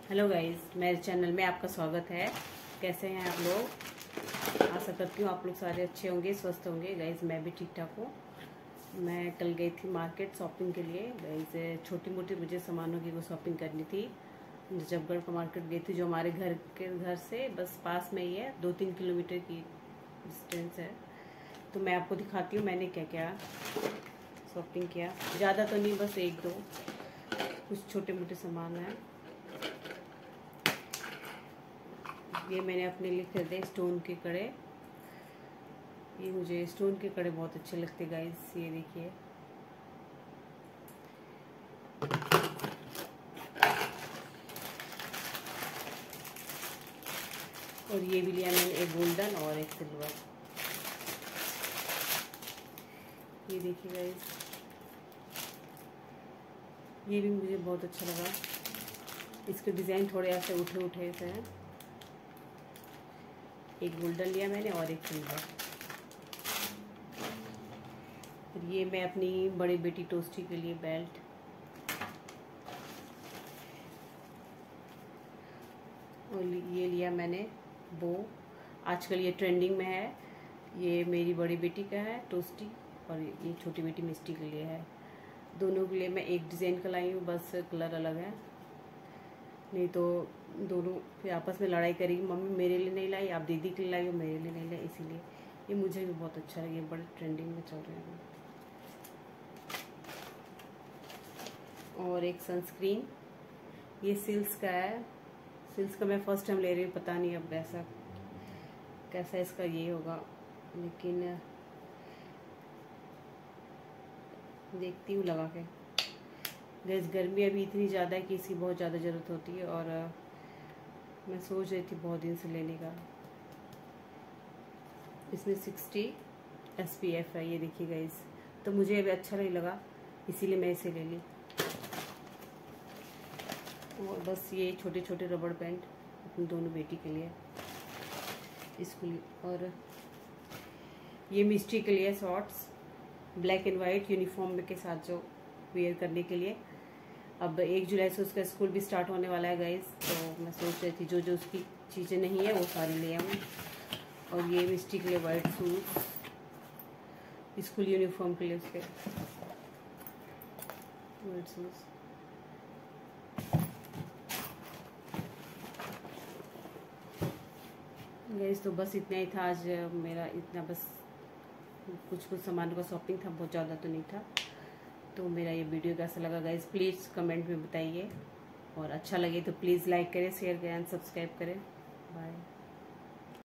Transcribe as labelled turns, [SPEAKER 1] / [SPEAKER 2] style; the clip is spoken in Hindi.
[SPEAKER 1] हेलो गाइस, मेरे चैनल में आपका स्वागत है। कैसे हैं आप लोग? आशा करती हूँ आप लोग सारे अच्छे होंगे, स्वस्थ होंगे। गाइस मैं भी ठीक ठाक हूँ। मैं कल गई थी मार्केट शॉपिंग के लिए। गाइस छोटी मोटी मुझे सामानों की वो शॉपिंग करनी थी। जबगढ़ का मार्केट गई थी, जो हमारे घर से बस पास में ही है, 2-3 किलोमीटर की डिस्टेंस है। तो मैं आपको दिखाती हूँ मैंने क्या क्या शॉपिंग किया। ज़्यादा तो नहीं, बस 1-2 कुछ छोटे मोटे सामान हैं। ये मैंने अपने लिए खरीदे स्टोन के कड़े। ये मुझे स्टोन के कड़े बहुत अच्छे लगते गाइस। ये देखिए, और ये भी लिया मैंने, एक गोल्डन और एक सिल्वर। ये देखिए गाइस, ये भी मुझे बहुत अच्छा लगा। इसके डिज़ाइन थोड़े ऐसे उठे उठे से हैं। एक गोल्डन लिया मैंने और एक सिल्वर। फिर ये मैं अपनी बड़ी बेटी टोस्टी के लिए बेल्ट, और ये लिया मैंने वो, आजकल ये ट्रेंडिंग में है। ये मेरी बड़ी बेटी का है टोस्टी, और ये छोटी बेटी मिस्टी के लिए है। दोनों के लिए मैं एक डिज़ाइन का लाई हूँ, बस कलर अलग है। नहीं तो दोनों फिर आपस में लड़ाई करेगी, मम्मी मेरे लिए नहीं लाई, आप दीदी के लिए लाई हो, मेरे लिए नहीं लाई। इसीलिए ये मुझे भी बहुत अच्छा लगे, बड़े ट्रेंडिंग में चल रहे हैं। और एक सनस्क्रीन, ये सिल्स का है। सिल्स का मैं फर्स्ट टाइम ले रही हूँ, पता नहीं अब कैसा इसका ये होगा, लेकिन देखती हूँ लगा के। गैस गर्मी अभी इतनी ज़्यादा है कि इसकी बहुत ज़्यादा ज़रूरत होती है, और मैं सोच रही थी बहुत दिन से लेने का। इसमें 60 SPF है, ये देखिए गाइस। तो मुझे अभी अच्छा नहीं लगा, इसीलिए मैं इसे ले ली। और बस ये छोटे छोटे रबड़ बैंड अपनी दोनों बेटी के लिए, स्कूल। और ये मिस्टी के लिए shorts, black and white uniform के साथ जो वेयर करने के लिए। अब 1 जुलाई से उसका स्कूल भी स्टार्ट होने वाला है गाइस, तो मैं सोच रही थी जो जो उसकी चीज़ें नहीं है वो सारी ले आऊँ। और ये मिस्टी के लिए वाइट शूज, स्कूल यूनिफॉर्म के लिए उसके वाइट शूज। गाइस तो बस इतना ही था आज मेरा, इतना बस कुछ सामानों का शॉपिंग था, बहुत ज़्यादा तो नहीं था। तो मेरा ये वीडियो कैसा लगा गाइस, प्लीज़ कमेंट में बताइए, और अच्छा लगे तो प्लीज़ लाइक करें, शेयर करें एंड सब्सक्राइब करें। बाय।